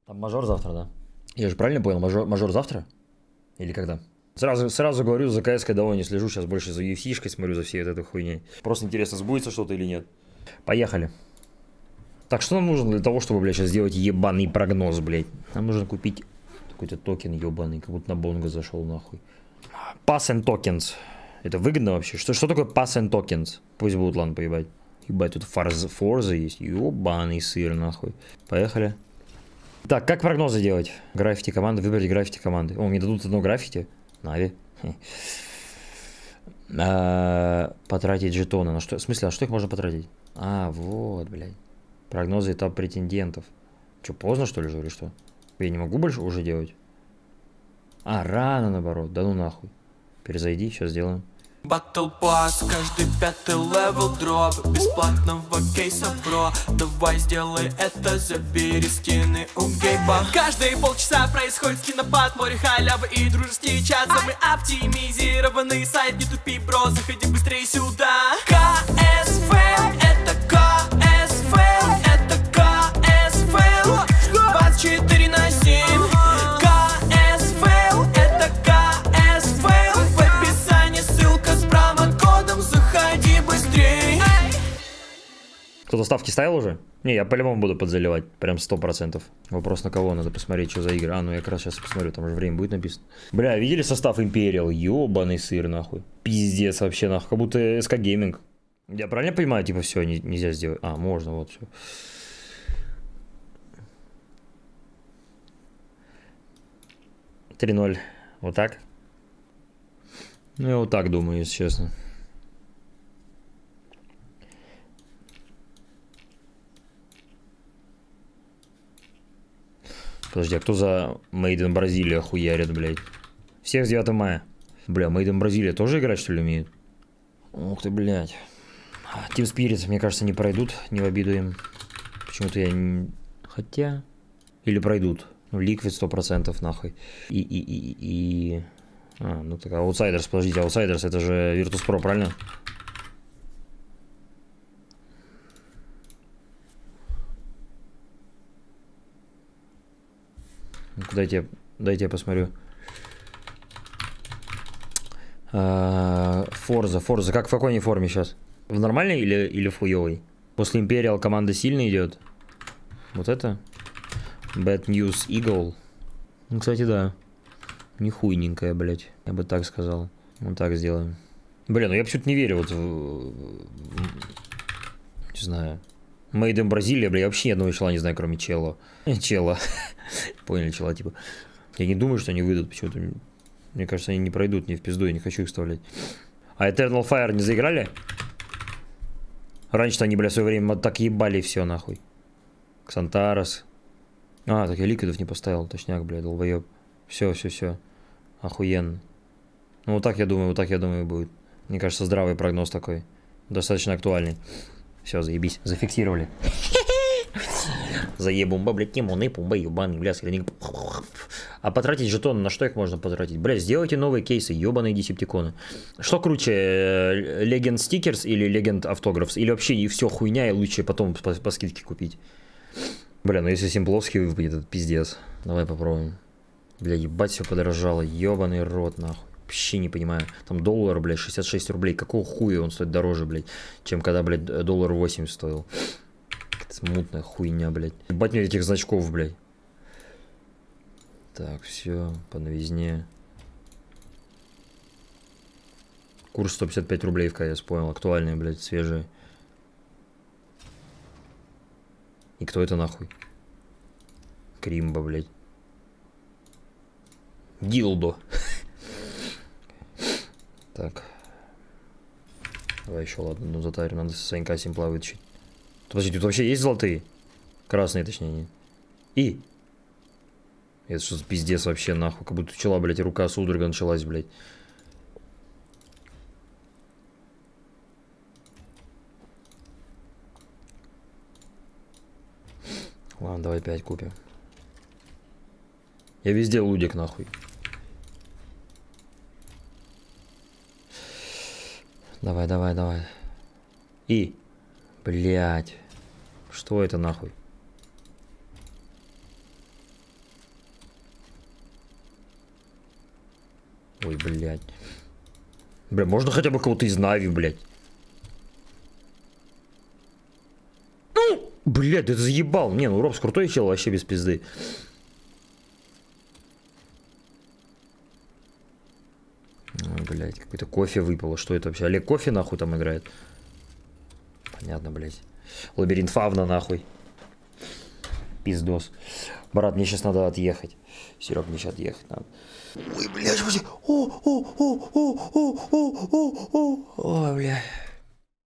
Там мажор завтра, да? Я же правильно понял, мажор завтра? Или когда? Сразу говорю, за КС-кой давно не слежу, сейчас больше за UFC-шкой смотрю, за всей вот этой хуйней. Просто интересно, сбудется что-то или нет. Поехали. Так, что нам нужно для того, чтобы, блядь, сейчас сделать ебаный прогноз, блядь? Нам нужно купить какой-то токен ебаный, как будто на Бонго зашел, нахуй. Pass and tokens. Это выгодно вообще? Что такое pass and tokens? Пусть будут, ладно, поебать. Ебать, тут форза есть. Ебаный сыр, нахуй. Поехали. Так, как прогнозы делать? Граффити команды, выбрать граффити команды. О, мне дадут одно граффити. Нави. Потратить жетоны. На что? В смысле, а что их можно потратить? А, вот, блядь. Прогнозы этап претендентов. Че, поздно, что ли, же, или что? Я не могу больше уже делать? А, рано, наоборот. Да ну нахуй. Перезайди, сейчас сделаем. Battle Pass, каждый пятый левел дроп. Бесплатного кейса, бро. Давай сделай это, забери скины у гейба. Каждые полчаса происходит скинопад, море халявы и дружеские чат. Самый оптимизированный сайт, не тупи, бро, заходи быстрее сюда. КС Фейл, это КС Фейл, это КС Фейл 24/7. КС Фейл, это КС Фейл. В описании ссылка с промокодом, заходи быстрее. Кто-то ставки ставил уже? Не, я по-любому буду подзаливать. Прям 100%. Вопрос на кого? Надо посмотреть, что за игры. А, ну я как раз сейчас посмотрю, там уже время будет написано. Бля, видели состав Imperial? Ёбаный сыр, нахуй. Пиздец вообще, нахуй. Как будто SK Gaming. Я правильно понимаю, типа, все, нельзя сделать. А, можно, вот, все. $3-0. Вот так? Ну, я вот так думаю, если честно. Подожди, а кто за Made in Бразилия хуярит, блядь? Всех с 9 мая. Бля, Made in Бразилия тоже играть, что ли, умеют? Ух ты, блядь. Team Spirit, мне кажется, не пройдут, не в обиду им. Почему-то я не... Хотя... Или пройдут. Ну, Liquid 100% нахуй. А, ну так, Outsiders, подождите, Outsiders, это же Virtus.pro, правильно? Ну-ка, дайте я посмотрю. Forza, как в какой они форме сейчас? В нормальной или в хуёвой? После Imperial команда сильно идет. Вот это? Bad News Eagle. Ну, кстати, да. Не хуйненькая, блядь. Я бы так сказал. Вот так сделаем. Блин, ну я почему-то не верю вот не знаю. Made in Бразилия, бля, я вообще ни одного чела не знаю, кроме чела. Чела. Поняли, чела, типа. Я не думаю, что они выйдут почему-то. Мне кажется, они не пройдут, не в пизду, я не хочу их вставлять. А Eternal Fire не заиграли? Раньше-то они, бля, в свое время так ебали все, нахуй. Ксантарос. А, так я ликвидов не поставил, точняк, бля, долбоеб. Все. Охуенно. Ну, вот так я думаю, будет. Мне кажется, здравый прогноз такой. Достаточно актуальный. Все, заебись, зафиксировали. Заебумба, блядь, тимоны, пумба, ебаный, блядь, А потратить жетоны, на что их можно потратить? Блядь, сделайте новые кейсы, ебаные десептиконы. Что круче, Legend Stickers или Legend Autographs? Или вообще и все хуйня, и лучше потом по скидке купить? Бля, ну если Симпловский выпадет, это пиздец. Давай попробуем. Бля, ебать, все подорожало, ебаный рот, нахуй. Вообще не понимаю. Там доллар, блядь, 66 рублей. Какого хуя он стоит дороже, блядь, чем когда, блядь, $1.80 стоил. Смутная хуйня, блядь. Ебать мне этих значков, блядь. Так, все, по новизне. Курс 155 рублей в КС, понял. Актуальные, блядь, свежие. И кто это нахуй? Кримба, блядь. Дилдо. Так. Давай еще, ладно, ну затарим. Надо с Санька Симпла вытащить. Подожди, тут вообще есть золотые? Красные, точнее, нет. И? Это что за пиздец вообще, нахуй? Как будто у чела, блядь, рука судорога началась, блядь. Ладно, давай 5 купим. Я везде лудик, нахуй. Давай. И. Блядь. Что это нахуй? Ой, блядь. Бля, можно хотя бы кого-то из Нави, блядь? Ну, блядь, ты заебал. Не, ну Робс крутой чел, вообще без пизды. Блядь, какой-то кофе выпало. Что это вообще? Олег кофе нахуй там играет? Понятно, блядь. Лабиринт Фавна нахуй. Пиздос. Брат, мне сейчас надо отъехать. Серег, мне сейчас отъехать надо. Ой, блядь, ой, бля.